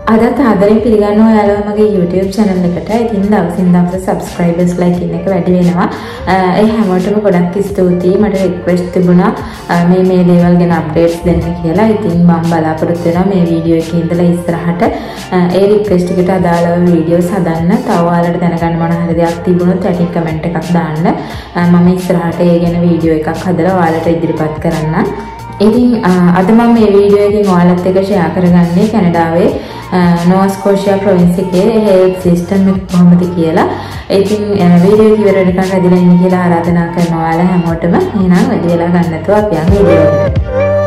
අදත් ආදරෙන් පිළිගන්නවා ඔයාලව මගේ YouTube channel එකට. ඉතින් දවසින් දවස subscribers like එක වැඩි වෙනවා. ඒ හැමෝටම ගොඩක් ස්තුතියි. මට request තිබුණා මේ දේවල් ගැන updates දෙන්න කියලා. ඉතින් මම බලාපොරොත්තු වෙනවා මේ වීඩියෝ එකේ ඉඳලා ඉස්සරහට ඒ request එකට අදාළව videos හදන්න. තව ඔයාලට දැනගන්න මොන හරි දෙයක් තිබුණොත් යටින් comment එකක් දාන්න. මම ඉස්සරහට ඒ ගැන වීඩියෝ එකක් හදලා ඔයාලට ඉදිරිපත් කරන්න. ඉතින් අද මම මේ වීඩියෝ එකෙන් ඔයාලත් එක්ක share කරගන්නේ කැනඩාවේ Scotia province එකේ health system එක කොහොමද කියලා. ඉතින් වීඩියෝ එක ඉවර වෙනකන් රැඳිලා ඉන්න කියලා ආරාධනා කරනවා ඔයාලා හැමෝටම. එහෙනම් වැඩි වෙලා ගන්න නැතුව අපි යමු වීඩියෝ එකට.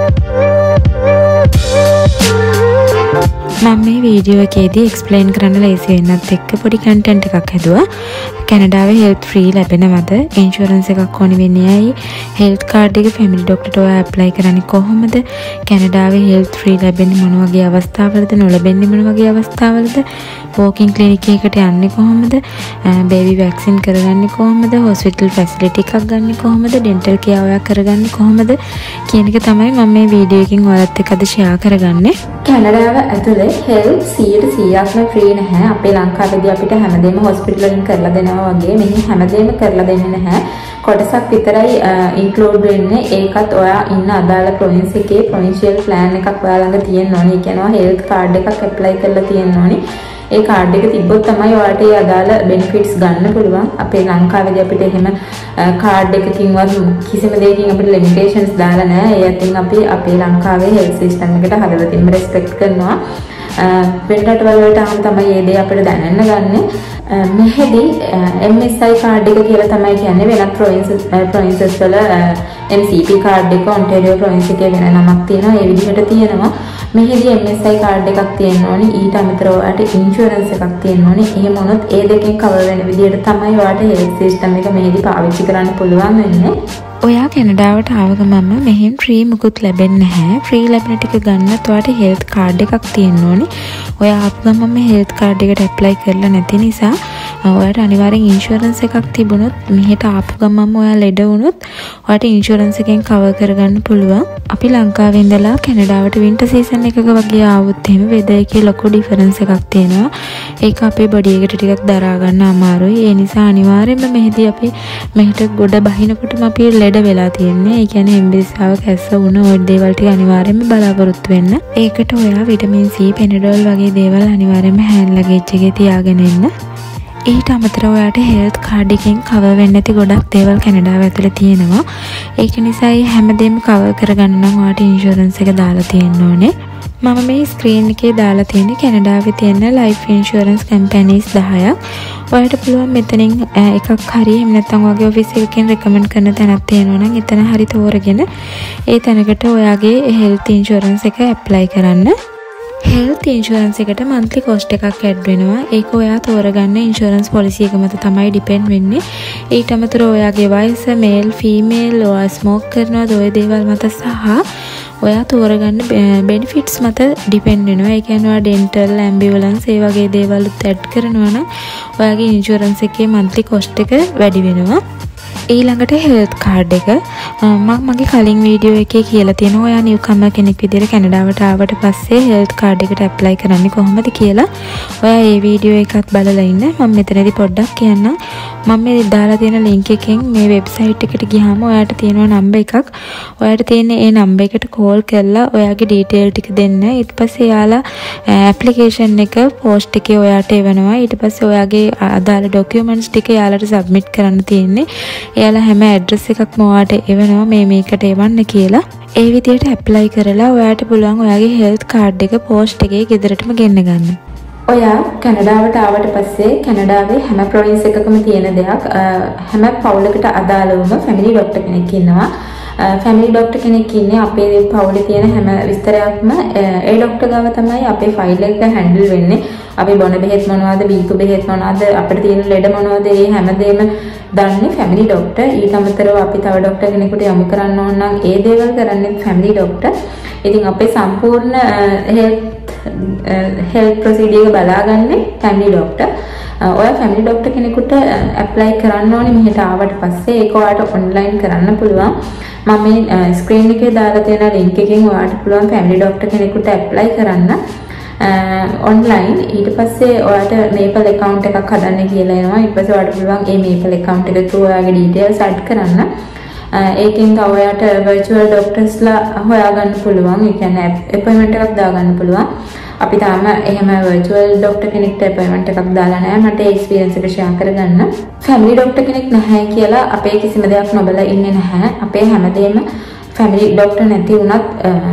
මම මේ වීඩියෝ එකේදී explain කරන්න ලේසි වෙන්නත් එක්ක පොඩි content එකක් හදුවා. කැනඩාවේ health free ලැබෙනවද? insurance එකක් ඕනි වෙන්නේ ඇයි? health card එක family doctor ට ඔයා apply කරන්නේ කොහොමද? කැනඩාවේ health free ලැබෙන්නේ මොන වගේ අවස්ථාවලද? නොලැබෙන්නේ මොන වගේ අවස්ථාවලද? walking clinic එකකට යන්නේ කොහොමද? baby vaccine කරගන්නේ කොහොමද? hospital facility එකක් ගන්නේ කොහොමද? dental care ඔයා කරගන්නේ කොහොමද? කියන එක තමයි මම මේ වීඩියෝ එකෙන් ඔයාලත් එක්ක අද share කරගන්නේ. කැනඩාව ඇතුලේ health 100%ක්ම free නැහැ. අපේ ලංකාවේදී අපිට හැමදේම hospital වලින් කරලා දෙනවා වගේ මෙහි හැමදේම කරලා දෙන්නේ නැහැ. කොටසක් විතරයි include වෙන්නේ. ඒකත් ඔයා ඉන්න අදාළ province එකේ provincial plan එකක් ඔයා ළඟ තියෙන්න ඕනේ. ඒ කියනවා health card එකක් apply කරලා තියෙන්න ඕනේ. ඒ card එක තිබ්බොත් තමයි ඔයාලට ඒ අදාළ benefits ගන්න පුළුවන්. අපේ ලංකාවේදී අපිට එහෙම card එකකින්වත් කිසිම දෙයකින් අපිට limitations දාලා නැහැ. ඒ අතින් අපි අපේ ලංකාවේ health system එකට හදවතින්ම respect කරනවා. වෙන රටවල් වලට ආවම තමයි මේ දේ අපිට දැනන්න ගන්න. මෙහෙදී MSI card එක කියලා තමයි කියන්නේ. වෙනත් provinces වල MCP card එක Ontario province එකේ වෙන නමක් තියෙනවා. ඒ විදිහට තියෙනවා. මෙහෙදී MSI card එකක් තියෙන්න ඕනි. ඊට අමතරව ඔයාලට insurance එකක් තියෙන්න ඕනි. එහෙම වුණොත් ඒ දෙකෙන් cover වෙන විදිහට තමයි ඔයාලට health system එක මෙහෙදී පාවිච්චි කරන්න පුළුවන් වෙන්නේ. ඔයා කැනඩාවට ආව ගමන්ම මෙහෙන් ෆ්‍රී මුකුත් ලැබෙන්නේ නැහැ. ෆ්‍රී ලැබෙන ටික ගන්නත් ඔයාට හෙල්ත් කාඩ් එකක් තියෙන්න ඕනේ. ඔයා ආපු ගමන්ම හෙල්ත් කාඩ් එකට ඇප්ලයි කරලා නැති නිසා ඔයාට අනිවාර්යෙන් ඉන්ෂුරන්ස් එකක් තිබුණොත් මෙහෙට ආපු ගමන්ම ඔයා ලෙඩ වුණොත් ඔයාට ඉන්ෂුරන්ස් එකෙන් කවර් කරගන්න පුළුවන්. අපි ලංකාවේ ඉඳලා කැනඩාවට වින්ටර් සීසන් එකක වගේ ආවොත් එහෙම වෙදර් එකේ ලොකු ඩිෆරන්ස් එකක් තියෙනවා. ඒක අපේ බොඩි එකට ටිකක් දරා ගන්න අමාරුයි. ඒ නිසා අනිවාර්යෙන්ම මෙහෙදී අපි මෙහෙට ගොඩ බහිනකොටම අපි වෙලා තියෙන්නේ. ඒ කියන්නේ එම්බිරිසාව කැස්ස වුණ ඔය දේවල් ටික අනිවාර්යයෙන්ම බලාපොරොත්තු වෙන්න. ඒකට ඔයා විටමින් C, පෙනඩෝල් වගේ දේවල් අනිවාර්යයෙන්ම හෑන්ඩ් ලගේජ් එකේ තියාගෙන ඉන්න. ඊට අමතරව ඔයාට හෙල්ත් කාඩ් එකෙන් කවර් වෙන්නේ නැති ගොඩක් දේවල් කැනඩාව ඇතුලේ තියෙනවා. ඒක නිසා මේ හැමදේම කවර් කරගන්න නම් ඔයාට ඉන්ෂුරන්ස් එක දාලා තියෙන්න ඕනේ. මම මේ ස්ක්‍රීන් එකේ දාලා තියෙන්නේ කැනඩාවේ තියෙන life insurance companies 10ක්. ඔයාලට පුළුවන් මෙතනින් එකක් හරි එහෙම නැත්නම් ඔයාගේ ඔෆිස් එකකින් recommend කරන තැනක් තියෙනවා නම් එතන හරි තෝරගෙන ඒ තැනකට ඔයාගේ health insurance එක apply කරන්න. health insurance එකට monthly cost එකක් add වෙනවා. ඒක ඔයා තෝරගන්න insurance policy එක මත තමයි depend වෙන්නේ. ඊට අමතරව ඔයාගේ වයස, male, female, ඔයා smoke කරනවද ඔය දේවල් මත සහ ඔයා තෝරගන්න benefits මත depend වෙනවා. ඒ කියන්නේ ඔයා dental, ambulance ඒ වගේ දේවල් add කරනවා නම් ඔයාගේ insurance එකේ monthly cost එක වැඩි වෙනවා. ඊළඟට health card එක මම මගේ කලින් වීඩියෝ එකේ කියලා තියෙනවා ඔයා නිව්කමර් කෙනෙක් විදිහට කැනඩාවට ආවට පස්සේ health card එකට apply කරන්නේ කොහොමද කියලා. ඔයා මේ වීඩියෝ එකත් බලලා ඉන්න. මම මෙතනදී පොඩ්ඩක් කියන්නම්. මම මේ දාලා තියෙන link එකෙන් මේ website එකට ගියාම ඔයාට තියෙනවා number එකක්. ඔයාට තියෙන ඒ number එකට call කරලා ඔයාගේ detail ටික දෙන්න. ඊට පස්සේ යාලා application එක post එකේ ඔයාට එවනවා. ඊට පස්සේ ඔයාගේ අදාළ documents ටික යාලට submit කරන්න තියෙන්නේ. එයාලා හැම ඇඩ්‍රස් එකක්ම ඔයාට එවනවා මේකට එවන්න කියලා. ඒ විදිහට ඇප්ලයි කරලා ඔයාට පුළුවන් ඔයාගේ හෙල්ත් කාඩ් එක පෝස්ට් එකේ ගෙදරටම ගෙන්න ගන්න. ඔයා කැනඩාවට ආවට පස්සේ කැනඩාවේ හැම ප්‍රොවින්ස් එකකම තියෙන දෙයක් හැම පවුලකට අදාළවම ෆැමිලි ડોක්ටර් කෙනෙක් ඉන්නවා. ෆැමිලි ડોක්ටර් කෙනෙක් ඉන්නේ අපේ පවුලේ තියෙන හැම විස්තරයක්ම ඒ ડોක්ටර් ගාව තමයි අපේ ෆයිල් එක හැන්ඩල් වෙන්නේ. අපි බොන බෙහෙත් මොනවද, බීපු බෙහෙත් මොනවද, අපිට තියෙන ලෙඩ මොනවද, මේ හැමදේම දන්නේ ෆැමිලි ડોක්ටර්. ඊට අමතරව අපි තව ડોක්ටර් කෙනෙකුට යොමු කරන්න ඕන නම් ඒ දේවල් කරන්නේ ෆැමිලි ડોක්ටර්. ඉතින් අපේ සම්පූර්ණ health procedure එක බලාගන්නේ ෆැමිලි ડોක්ටර්. ඔයා ෆැමිලි ડોක්ටර් කෙනෙකුට ඇප්ලයි කරන්න ඕනේ මෙහෙට ආවට පස්සේ. ඒක ඔයාට ඔන්ලයින් කරන්න පුළුවන්. මම මේ ස්ක්‍රීන් එකේ දාලා තියෙන link එකෙන් ඔයාට පුළුවන් ෆැමිලි ડોක්ටර් කෙනෙකුට ඇප්ලයි කරන්න. online ඊට පස්සේ ඔයාලට Maple account එකක් හදන්න කියලා එනවා. ඊට පස්සේ ඔයාලට පුළුවන් මේ Maple account එක through ඔයාගේ details add කරන්න. ඒකෙන් තව ඔයාලට virtual doctors ලා හොයාගන්න පුළුවන්. ඒ කියන්නේ appointment එකක් දාගන්න පුළුවන්. අපි තාම එහෙම virtual doctor කෙනෙක්ට appointment එකක් දාලා නැහැ. මට ඒ experience එක share කරගන්න. family doctor කෙනෙක් නැහැ කියලා අපේ කිසිම දෙයක් නොබලා ඉන්නේ නැහැ. අපේ හැමදේම family doctor නැති වුණත්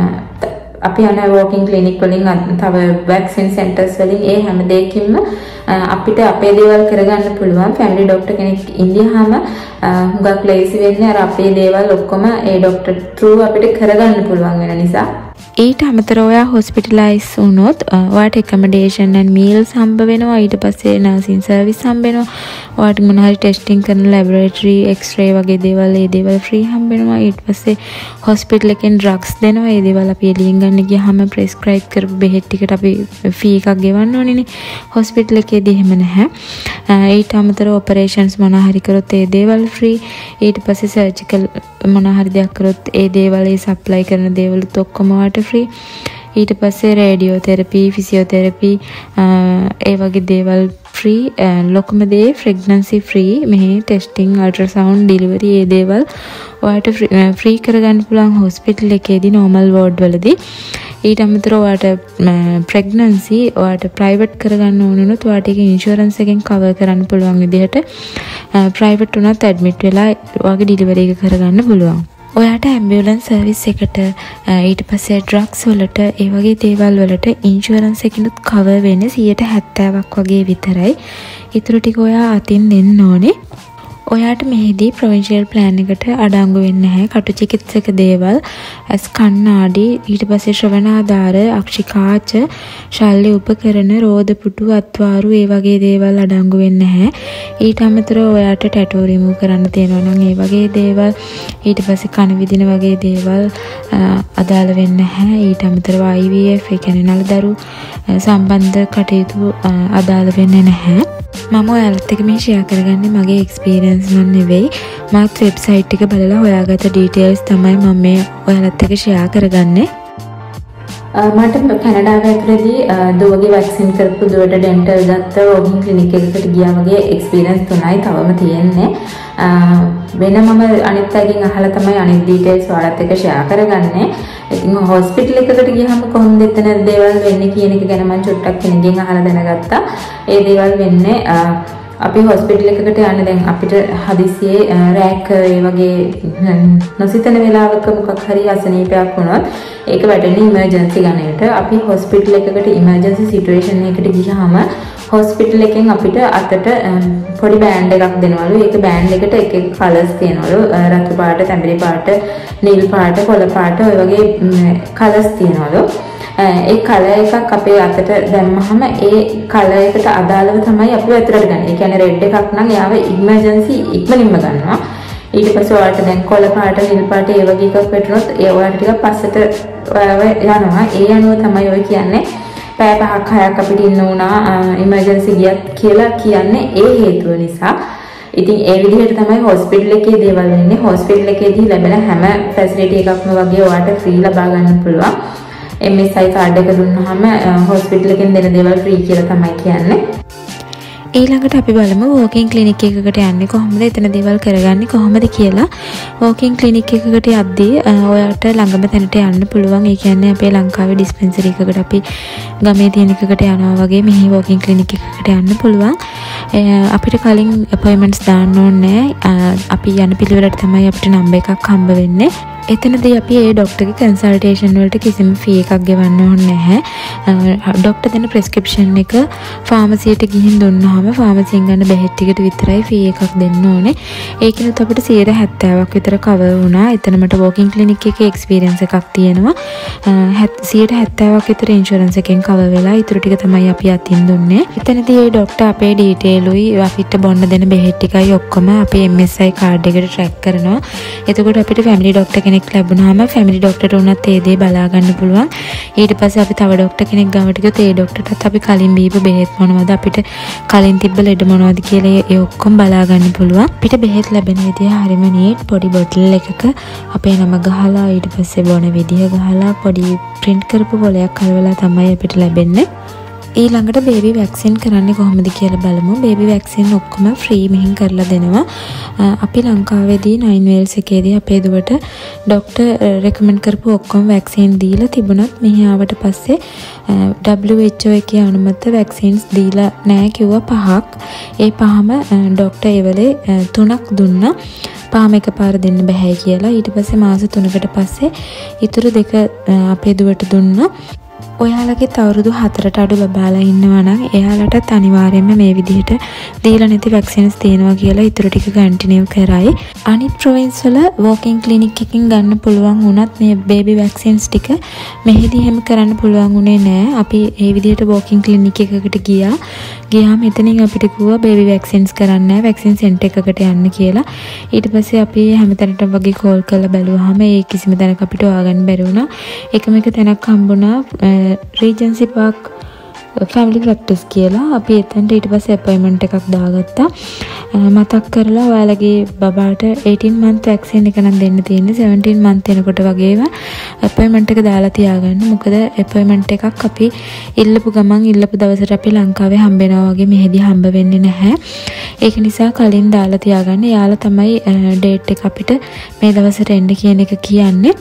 අපි යන walking clinic වලින් තව vaccine centers වලින් ඒ හැම දෙයකින්ම අපිට අපේ දේවල් කරගන්න පුළුවන්. family doctor කෙනෙක් ඉඳියාම හුඟක් ලේසි වෙන්නේ අර අපේ දේවල් ඔක්කොම ඒ doctor through අපිට කරගන්න පුළුවන් වෙන නිසා. ඊට අමතරව ඔයා hospitalize වුණොත් ඔයාට accommodation and meals හම්බ වෙනවා. ඊට පස්සේ nursing service හම්බ වෙනවා. ඔයාට මොන හරි testing කරන laboratory x-ray වගේ දේවල් ඒ දේවල් free හම්බ වෙනවා. ඊට පස්සේ hospital එකෙන් drugs දෙනවා. ඒ දේවල් අපි එළියෙන් ගන්න ගියාම prescribe කරපු බෙහෙත් ටිකට අපි fee එකක් ගෙවන්න ඕනේනේ. hospital එකේදී එහෙම නැහැ. ඊට අමතරව operations මොන හරි කරොත් ඒ දේවල් free. ඊට පස්සේ surgical මොන හරි දෙයක් කරොත් ඒ දේවල් ඒ supply කරන දේවලුත් ඔක්කොම ඔයාට free. ඊට පස්සේ radiotherapy physiotherapy ඒ වගේ දේවල් free. ලොකුම දේ pregnancy free. මෙහි testing ultrasound delivery ඒ දේවල් ඔයාට free කරගන්න පුළුවන් hospital එකේදී normal ward වලදී. ඊට අමතරව ඔයාට pregnancy ඔයාට private කරගන්න ඕන වුණොත් ඔයාට ඒක insurance එකෙන් cover කරන්න පුළුවන් විදිහට private උනත් admit වෙලා ඔයාගේ delivery එක කරගන්න පුළුවන්. ඔයාට ambulance service එකට ඊට පස්සේ drugs වලට ඒ වගේ දේවල් වලට insurance එකකිනුත් cover වෙන්නේ 70%ක් වගේ විතරයි. ඊටු ටික ඔයා අතින් දෙන්න ඕනේ. ඔයාට මෙහිදී provincial plan එකට අඩංගු වෙන්නේ නැහැ. කටු චිකිත්සක දේවල්, ඇස් කණ්ණාඩි, ඊට පස්සේ ශ්‍රවණාධාර, අක්ෂිකාච, ශල්‍ය උපකරණ, රෝද පුටු, අත්වාරු ඒ වගේ දේවල් අඩංගු වෙන්නේ නැහැ. ඊට අමතරව ඔයාට tattoo remove කරන්න තියෙනවා නම් ඒ වගේ දේවල්, ඊට පස්සේ කන විදින වගේ දේවල් අදාළ වෙන්නේ නැහැ. ඊට අමතරව IVF ඒ කියන්නේ නලදරු සම්බන්ධ කටයුතු අදාළ වෙන්නේ නැහැ. මම ඔයාලත් එක්ක මේ share කරගන්නේ මගේ experience නම් නෙවෙයි. මාත් website එක බලලා හොයාගත්ත details තමයි මම මේ ඔයාලත් එක්ක share කරගන්නේ. මට කැනඩාවේ ඇතුළේදී දුවගේ වැක්සින් කරපු දුවට ඩෙන්ටල් ගත්ත walking clinic එකකට ගියා වගේ experience තුනයි තවම තියෙන්නේ. වෙන මම අනිත් අයගෙන් අහලා තමයි අනිත් details ඔයාලත් එක්ක share කරගන්නේ. ඉතින් hospital එකකට ගියාම කොහොමද එතන දේවල් වෙන්නේ කියන එක ගැන මම චුට්ටක් කෙනෙක්ගෙන් අහලා දැනගත්තා. ඒ දේවල් වෙන්නේ අපි hospital එකකට යන්න දැන් අපිට හදිසියේ රැක් ඒ වගේ නොසිතන වෙලාවක මොකක් හරි අසනීපයක් වුණොත් ඒක වැටෙන්නේ emergency ගණයට. අපි hospital එකකට emergency situation එකකට ගියාම hospital එකෙන් අපිට අතට පොඩි බෑන්ඩ් එකක් දෙනවලු. ඒක බෑන්ඩ් එකට එක එක කලර්ස් තියෙනවලු. රතු පාට, තැඹිලි පාට, නිල් පාට, කොළ පාට ඔය වගේ කලර්ස් තියෙනවලු. ඒ කලර් එකක් අපේ අතට දැම්මහම ඒ කලර් එකට අදාළව තමයි අපි ඇතුළට ගන්න. ඒ කියන්නේ රෙඩ් එකක් නම් යාව ඉමර්ජන්සි ඉක්මනින්ම ගන්නවා. ඊට පස්සේ ඔයාලට දැන් කොළ පාට, නිල් පාට ඒ වගේ එකක් වැටුනොත් ඒ ඔයාලට ටිකක් පස්සට යනවා. ඒ අනුව තමයි ඔය කියන්නේ පැය 5ක් 6ක් අපිට ඉන්න උනා ඉමර්ජන්සි ගියත් කියලා කියන්නේ ඒ හේතුව නිසා. ඉතින් ඒ විදිහට තමයි hospital එකේ දේවල් වෙන්නේ. hospital එකේදී ලැබෙන හැම facility එකක්ම වගේ ඔයාලට free ලබා ගන්න පුළුවන්. MSI කාඩ් එක දුන්නාම hospital එකෙන් දෙන දේවල් free කියලා තමයි කියන්නේ. ඊළඟට අපි බලමු walking clinic එකකට යන්නේ කොහොමද, එතන දේවල් කරගන්නේ කොහොමද කියලා. walking clinic එකකට යද්දී ඔයාලට ළඟම තැනට යන්න පුළුවන්. ඒ කියන්නේ අපේ ලංකාවේ dispensary එකකට අපි ගමේ තියෙන එකකට යනවා වගේ මෙහි walking clinic එකකට යන්න පුළුවන්. අපිට කලින් appointments දාන්න ඕනේ. අපි යන පිළිවෙලට තමයි අපිට නම්බර් එකක් හම්බ වෙන්නේ. එතනදී අපි ඒ ડોක්ටර්ගේ කන්සල්ටේෂන් වලට කිසිම ෆී එකක් ගෙවන්න ඕනේ නැහැ. ડોක්ටර් දෙන ප්‍රෙස්ක්‍රිප්ෂන් එක ෆාමසියට ගිහින් දුන්නාම ෆාමසියෙන් ගන්න බෙහෙත් ටිකට විතරයි ෆී එකක් දෙන්න ඕනේ. ඒකිනුත් අපිට 70%ක් විතර කවර් වුණා. එතන මට walking clinic එකේ එක්ස්පීරියන්ස් එකක් තියෙනවා. 70%ක් විතර ඉන්ෂුරන්ස් එකෙන් කවර් වෙලා ඊටු ටික තමයි අපි අතින් දුන්නේ. එතනදී ඒ ડોක්ටර් අපේ ඩීටේල් වේලුයි අපිට බොන්න දෙන බෙහෙත් ටිකයි ඔක්කොම අපේ MSI කාඩ් එකට ට්‍රැක් කරනවා. එතකොට අපිට ෆැමිලි ડોක්ටර් කෙනෙක් ලැබුණාම ෆැමිලි ડોක්ටර්ට උනත් ඒ දේ බලා ගන්න පුළුවන්. ඊට පස්සේ අපි තව ડોක්ටර් කෙනෙක් ගාවට ගියොත් ඒ ડોක්ටර්ටත් අපි කලින් බීපු බෙහෙත් මොනවද අපිට කලින් තිබ්බ ලෙඩ මොනවද කියලා ඒ ඔක්කොම බලා ගන්න පුළුවන්. අපිට බෙහෙත් ලැබෙන විදිය හරිම නීට්. පොඩි බොටල් එකක අපේ නම ගහලා ඊට පස්සේ බොන විදිය ගහලා පොඩි print කරපු පොලයක් අරවලා තමයි අපිට ලැබෙන්නේ. ඊළඟට බේබි වැක්සින් කරන්නේ කොහොමද කියලා බලමු. බේබි වැක්සින් ඔක්කොම ෆ්‍රී මෙහෙන් කරලා දෙනවා. අපි ලංකාවේදී 9 වේල්ස් එකේදී අපේ දුවට ડોක්ටර් රෙකමන්ඩ් කරපු ඔක්කොම වැක්සින් දීලා තිබුණත් මෙහි ආවට පස්සේ WHO එකේ අනුමත වැක්සින්ස් දීලා නැහැ කිව්වා 5ක්. ඒ 5ම ડોක්ටර් ඒ වෙලේ 3ක් දුන්නා. පාම එකපාර දෙන්න බෑ කියලා. ඊට පස්සේ මාස 3කට පස්සේ ඊටු 2 අපේ දුවට දුන්නා. ඔයාලගේ අවුරුදු 4ට අඩු බබාලා ඉන්නවා නම් එයාලටත් අනිවාර්යයෙන්ම මේ විදිහට දීලා නැති වැක්සින්ස් තියෙනවා කියලා ඊටු ටික කන්ටිනියු කරයි. අනිත් ප්‍රොවින්ස් වල වෝකින් ක්ලිනික් එකකින් ගන්න පුළුවන් වුණත් මේ බේබි වැක්සින්ස් ටික මෙහෙදී හැම කරන්න පුළුවන් උනේ නෑ. අපි මේ විදිහට වෝකින් ක්ලිනික් එකකට ගියාම එතනින් අපිට කිව්වා බේබි වැක්සින්ස් කරන්න නෑ, වැක්සින් සෙන්ටර් එකකට යන්න කියලා. ඊට පස්සේ අපි හැමතැනට වගේ කෝල් කරලා බැලුවාම ඒ කිසිම තැනක අපිට හොයාගන්න බැරි වුණා. එකම එක තැනක් හම්බුණා රීජන්සි පාක් ෆැමිලි ප්‍රැක්ටිස් කියලා. අපි එතනට ඊට පස්සේ අපොයින්ට්මන්ට් එකක් දාගත්තා. මතක් කරලා ඔයාලගේ බබාට 18 month වැක්සින් එක නම් දෙන්න තියෙන්නේ. 17 month වෙනකොට වගේම අපොයින්ට්මන්ට් එක දාලා තියාගන්න. මොකද අපොයින්ට්මන්ට් එකක් අපි ඉල්ලපු ගමන් ඉල්ලපු දවසට අපි ලංකාවේ හම්බ වෙනවා වගේ මෙහෙදි හම්බ වෙන්නේ නැහැ. ඒක නිසා කලින් දාලා තියාගන්න. යාලා තමයි ඩේට් එක අපිට මේ දවසට එන්න කියන එක කියන්නේ.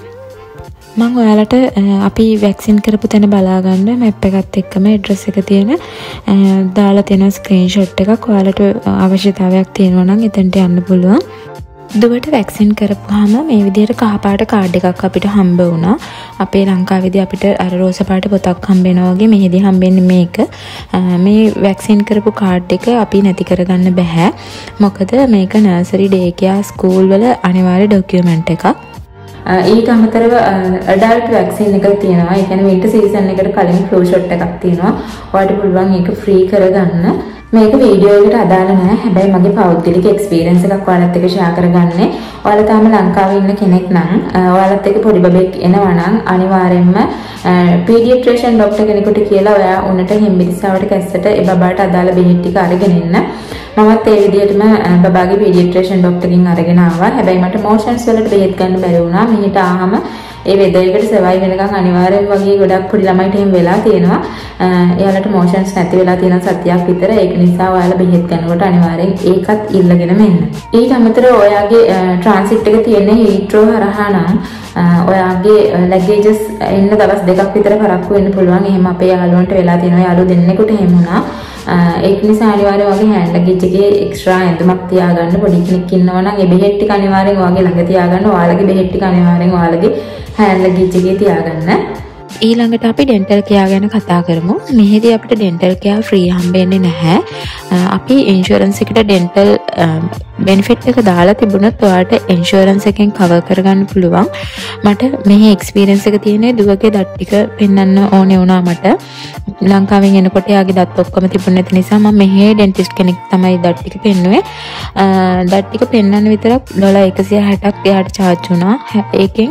මම ඔයාලට අපි වැක්සින් කරපු තැන බලා ගන්න මැප් එකත් එක්කම ඇඩ්‍රස් එක තියෙන දාලා තියෙන ස්ක්‍රීන්ෂොට් එකක්. ඔයාලට අවශ්‍යතාවයක් තියෙනවා නම් එතනට යන්න පුළුවන්. දුවට වැක්සින් කරපුවාම මේ විදිහට කහපාට කාඩ් එකක් අපිට හම්බ වුණා. අපේ ලංකාවේදී අපිට අර රෝස පාට පොතක් හම්බ වෙනවා වගේ මෙහෙදී හම්බෙන්නේ මේක. මේ වැක්සින් කරපු කාඩ් එක අපි නැති කරගන්න බෑ. මොකද මේක නර්සරි ඩේ කෙයා ස්කූල් වල අනිවාර්ය ඩොකියුමන්ට් එකක්. ඊට අමතරව ඇඩල්ට් වැක්සින් එකක් තියෙනවා. ඒ කියන්නේ වින්ටර් සීසන් එකට කලින් ෆ්ලූ ෂොට් එකක් තියෙනවා. ඔයාලට පුළුවන් ඒක ෆ්‍රී කරගන්න. මේක වීඩියෝ එකට අදාළ නැහැ. හැබැයි මගේ පෞද්ගලික එක්ස්පීරියන්ස් එකක් ඔයාලත් එක්ක ෂෙයා කරගන්නේ. ඔයාලා තාම ලංකාවේ ඉන්න කෙනෙක් නම් ඔයාලත් එක්ක පොඩි බබෙක් එනවා නම් අනිවාර්යයෙන්ම පීඩියට්‍රිෂියන් ડોක්ටර් කෙනෙකුට කියලා ඔයා උන්ට හෙම්බිරිස්සාවට කැස්සට ඒ බබාට අදාළ බෙහෙත් ටික අරගෙන එන්න. මමත් ඒ විදිහටම බබාගේ පීඩියට්‍රිෂියන් ડોක්ටර්ගෙන් අරගෙන ආවා. හැබැයි මට මොෂන්ස් වලට බෙහෙත් ගන්න බැරි වුණා. මෙහෙට ආවම ඒ වෙදයකට සර්වයිව් වෙනකන් අනිවාර්යෙන් වගේ ගොඩක් පොඩි ළමයිට එහෙම වෙලා තියෙනවා. එයාලට මොෂන්ස් නැති වෙලා තියෙන සතියක් විතර. ඒක නිසා ඔයාලා බෙහෙත් ගන්නකොට අනිවාර්යෙන් ඒකත් ඉල්ලගෙන මෙන්න. ඊට අමතරව ඔයාගේ ට්‍රාන්සිට් එක තියෙන හීත්‍රෝ හරහා නම් ඔයාගේ ලැගේජස් එන්න දවස් දෙකක් විතර පරක්කු වෙන්න පුළුවන්. එහෙම අපේ යාළුවන්ට වෙලා තියෙනවා. යාළුවෝ දෙන්නෙකුට එහෙම වුණා. ඒක නිසා අනිවාර්යයෙන් වගේ හෑන්ඩ් ලගේජ් එකේ එක්ස්ට්‍රා ඇඳුමක් තියාගන්න. පොඩි කෙනෙක් ඉන්නවා නම් ඒ බෙහෙත් ටික අනිවාර්යෙන් ඔයාගේ ළඟ තියාගන්න. ඔයාලගේ බෙහෙත් ටික අනිවාර්යෙන් ඔයාලගේ හෑන්ඩ් ලගේජ් එකේ තියාගන්න. ඊළඟට අපි ඩෙන්ටල් කෙයා ගැන කතා කරමු. මෙහෙදී අපිට ඩෙන්ටල් කෙයා ෆ්‍රී හම්බෙන්නේ නැහැ. අපි ඉන්ෂුරන්ස් එකට ඩෙන්ටල් බෙනිෆිට් එක දාලා තිබුණත් ඔයාලට ඉන්ෂුරන්ස් එකෙන් කවර් කරගන්න පුළුවන්. මට මෙහි එක්ස්පීරියන්ස් එක තියෙන්නේ දුවගේ දත් ටික පෙන්වන්න ඕනේ වුණා මට. ලංකාවෙන් එනකොට යාගේ දත් ඔක්කොම තිබුණ නැති නිසා මම මෙහි ඩෙන්ටිස්ට් කෙනෙක් තමයි දත් ටික පෙන්නුවේ. දත් ටික පෙන්වන්න විතරක් $160ක් එයාට charge වුණා. ඒකෙන්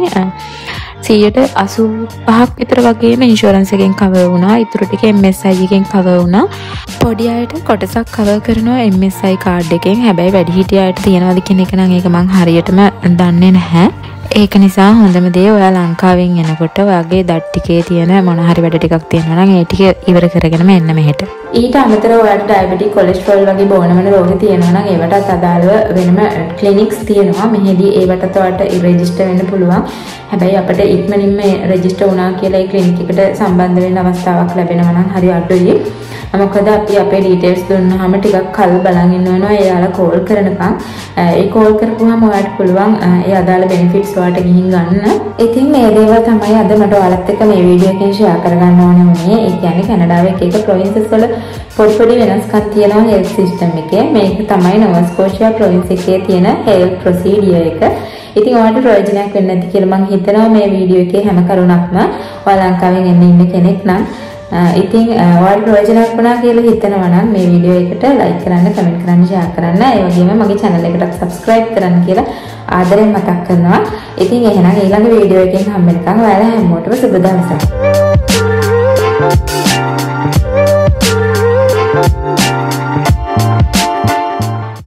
85ක් විතර වගේම ඉන්ෂුරන්ස් එකෙන් කවර් වුණා. ඊටු ටික MSI එකෙන් කවර් වුණා. පොඩි අයට කොටසක් කවර් කරනවා MSI කාඩ් එකෙන්. හැබැයි වැඩිහිටිය අයට තියනවාද කියන එක නම් ඒක මම හරියටම දන්නේ නැහැ. ඒක නිසා හොඳම දේ ඔයා ලංකාවෙන් එනකොට ඔයාගේ දත් ටිකේ තියෙන මොන හරි වැඩ ටිකක් තියෙනවා නම් ඒ ටික ඉවර කරගෙනම එන්න මෙහෙට. ඊට අමතරව ඔයාලට ඩයබටික් කොලෙස්ටරෝල් වගේ බෝනමන රෝග තියෙනවා නම් ඒවටත් අදාළව වෙනම ක්ලිනික්ස් තියෙනවා. මෙහෙදී ඒවටත් ඔයාලට රෙජිස්ටර් වෙන්න පුළුවන්. හැබැයි අපිට ඉක්මනින්ම රෙජිස්ටර් වුණා කියලා ඒ ක්ලිනික් එකට සම්බන්ධ වෙන්න අවස්ථාවක් ලැබෙනවා නම් හරි අඩුයි. මොකද අපි අපේ ඩීටේල්ස් දුන්නාම ටිකක් කල් බලන් ඉන්න වෙනවා. එයාලා කෝල් කරනකම් ඒ කෝල් කරපුවාම ඔයාලට පුළුවන් ඒ අදාළ බෙනිෆිට්ස් ඔයාලට ගිහින් ගන්න. ඉතින් මේ දේවල් තමයි අද මට ඔයාලත් එක්ක මේ වීඩියෝ එකෙන් ෂෙයා කරගන්න ඕනේ වුණේ. ඒ කියන්නේ කැනඩාවේ එක ප්‍රොවින්සස් වල පොඩි වෙනස්කම් තියෙනවා හෙල්ත් සිස්ටම් එකේ. මේක තමයි නෝවා ස්කෝෂියා ප්‍රොවින්ස් එකේ තියෙන හෙල්ත් ප්‍රොසීඩියර් එක. ඉතින් ඔයාලට ප්‍රයෝජනයක් වෙන්නේ නැති කියලා මම හිතනවා මේ වීඩියෝ එකේ හැම කරුණක්ම ඔයා ලංකාවෙන් ඉන්න කෙනෙක් නම් ඉතින් ඔයාලට ප්‍රයෝජනවත් වුණා කියලා හිතනවා නම් මේ වීඩියෝ එකට ලයික් කරන්න, කමෙන්ට් කරන්න, ෂෙයා කරන්න, ඒ වගේම මගේ channel එකට subscribe කරන්න කියලා ආදරෙන් මතක් කරනවා. ඉතින් එහෙනම් ඊළඟ වීඩියෝ එකෙන් හම්බ වෙනකන් ඔයාලා හැමෝටම සුබ දවසක්.